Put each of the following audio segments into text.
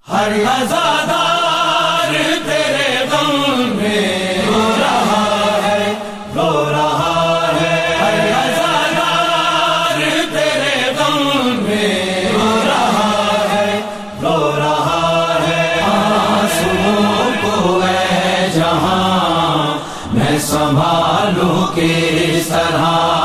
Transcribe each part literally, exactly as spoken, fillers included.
ہر عزادار تیرے غم میں رو رہا ہے، رو رہا ہے، ہر عزادار تیرے غم میں رو رہا ہے، رو رہا ہے۔ آنسوؤں کو اے جہاں میں سنبھالوں کس طرح،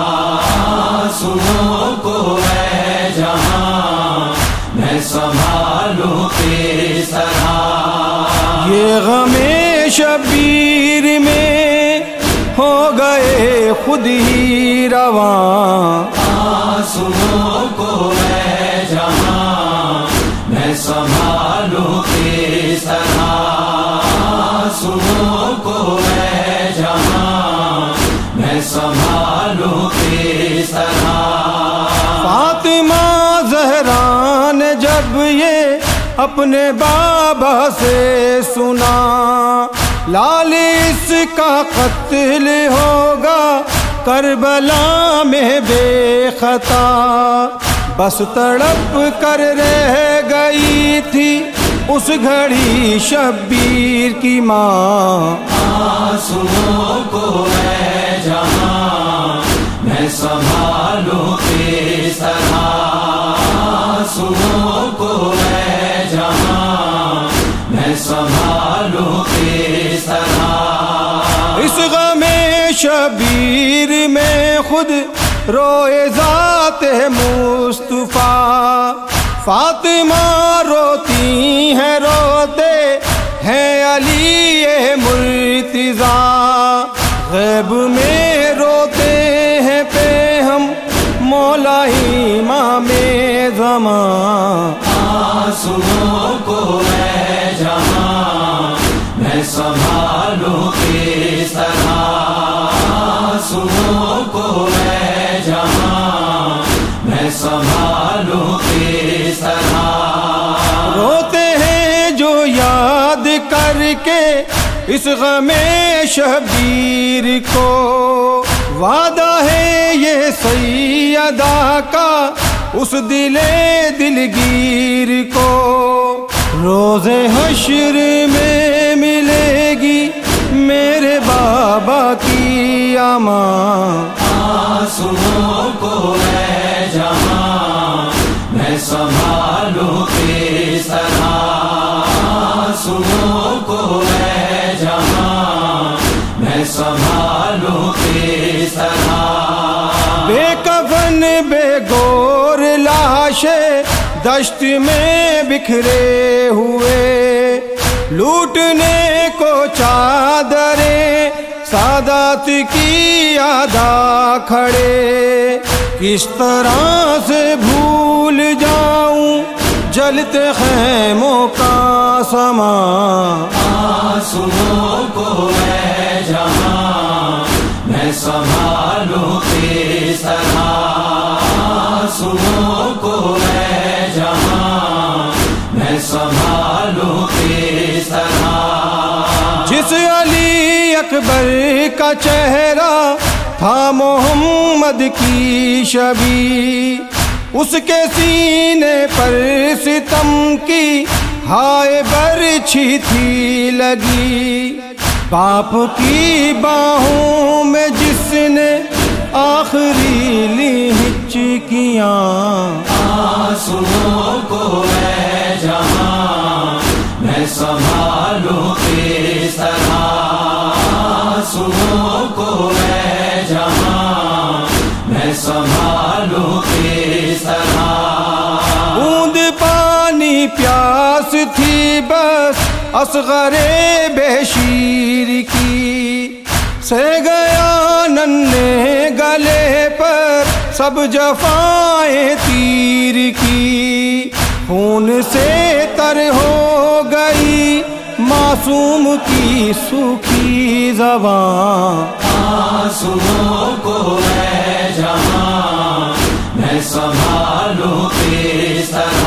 آنسوؤں کو اے جہاں میں سنبھالوں کس طرح۔ یہ غم شبیر میں ہو گئے خود ہی رواں، آنسوؤں کو اے جہاں میں سنبھالوں کس طرح، آنسوؤں کو اے جہاں میں سنبھالوں کس طرح۔ فاطمہ زہرا نے جب یہ اپنے بابا سے سنا، لال اس کا قتل ہوگا کربلا میں بے خطا، بس تڑپ کر رہ گئی تھی اس گھڑی شبیر کی ماں۔ آنسوؤں کو اے جہاں میں سنبھالوں کس طرح، آنسوؤں کو اے جہاں میں سنبھالوں کس طرح۔ اس غم شبیر میں خود روئے ذات مصطفیٰ، فاطمہ روتی ہیں روتے ہیں علی مرتضیٰ، غیب میں روتے ہیں پہ ہم مولا امام زمان۔ آنسوؤں کو اے جہاں میں سنبھالوں کس طرح، آنسوؤں کو اے جہاں میں سنبھالوں کس طرح۔ روتے ہیں جو یاد کر کے اس غم شبیر کو، وعدہ ہے یہ سیدہ کا اس دل دلگیر کو، روز حشر میں ملے گی میرے بابا کی امان۔ آنسوؤں کو اے جہاں میں سنبھالوں کس طرح، آنسوؤں کو اے جہاں میں سنبھالوں کس طرح۔ بے کفن بے گور لاشیں دشت میں بکھرے ہوئے، لوٹنے کو چادریں سادات کی ادا کھڑے، کس طرح سے بھول جاؤں جلتے خیموں کا سامان۔ آنسوؤں کو اے جہاں میں سنبھالوں کس طرح، آنسوؤں کو اے جہاں میں سنبھالوں کس طرح۔ جس علی اکبر کا چہرہ تھا محمد کی شبیہ، اس کے سینے پر ستم کی ہائے برچھی تھی لگی، باپ کی باہوں میں جس نے آخری لی ہچکیاں۔ آنسوؤں کو اے جہاں میں سنبھالوں کس طرح، آنسوؤں کو اے جہاں میں سنبھالوں کس طرح۔ بوند پانی پیاس تھی بس اصغر بے شیر کی، سے گیا ننھے گلے پر سب جفائیں تیر کی، خون سے تر ہو گئی معصوم کی سوکھی زبان۔ آنسوؤں کو اے جہاں میں سنبھالوں کس طرح،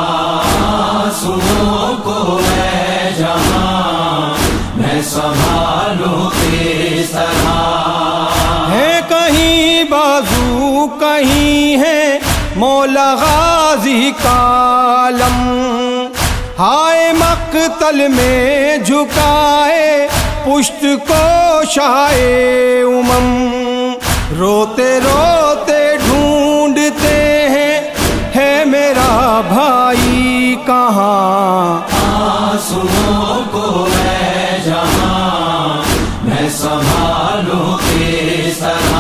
آنسوؤں کو اے جہاں میں سنبھالوں کس طرح۔ ہے کہیں بازو کہیں ہے مولا غازی کالم، ہائے مقتل میں جھکائے پشت کو شائے امم، روتے روتے ڈھونڈتے ہیں ہے میرا بھائی کہاں؟ آنسوؤں کو اے جہاں میں سنبھالوں کس طرح،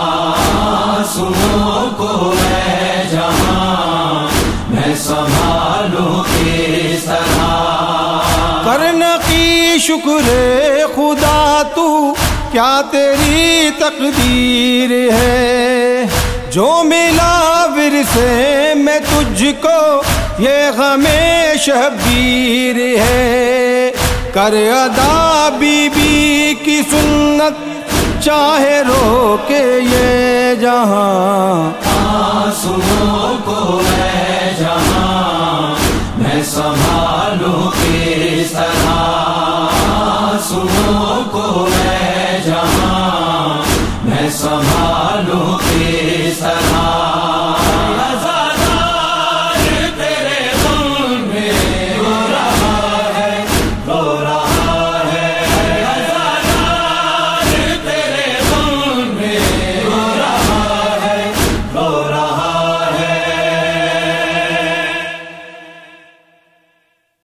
آنسوؤں کو اے جہاں میں سنبھالوں کس طرح۔ کرنا کی شکر خدا تو کیا تیری تقدیر ہے، جو ملا ورثے میں تجھ کو یہ غم شبیر ہے، کر ادا بی بی کی سنت چاہے رو کے یہ جہاں۔ آنسوؤں کو اے جہاں میں سنبھالوں کس طرح، آنسوؤں کو اے جہاں میں سنبھالوں کس